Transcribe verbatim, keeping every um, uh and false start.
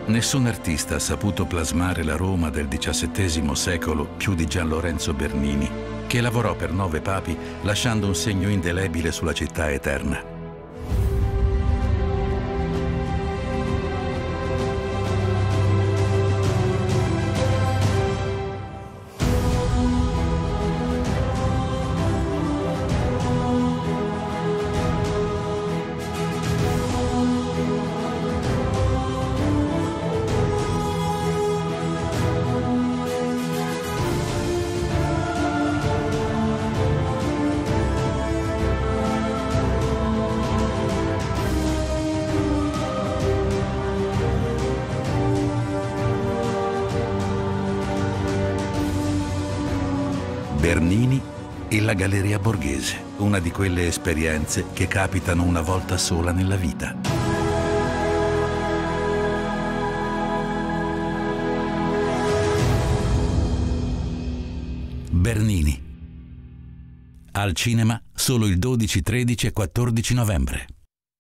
Nessun artista ha saputo plasmare la Roma del diciassettesimo secolo più di Gian Lorenzo Bernini, che lavorò per nove papi lasciando un segno indelebile sulla città eterna. Bernini e la Galleria Borghese, una di quelle esperienze che capitano una volta sola nella vita. Bernini. Al cinema solo il dodici, tredici e quattordici novembre.